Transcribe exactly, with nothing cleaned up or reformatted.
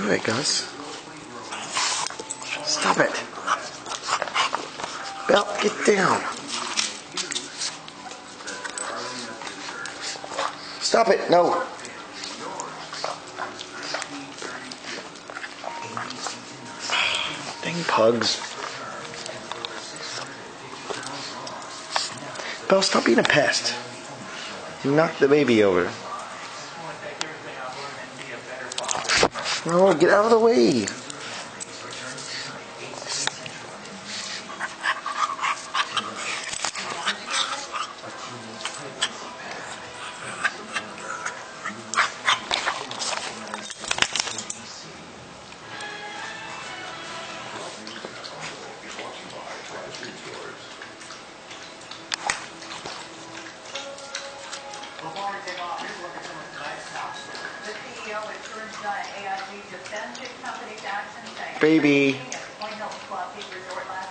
Do it, Gus. Stop it. Belle, get down. Stop it. No. Dang pugs. Belle, stop being a pest. You knocked the baby over. No, get out of the way. Baby.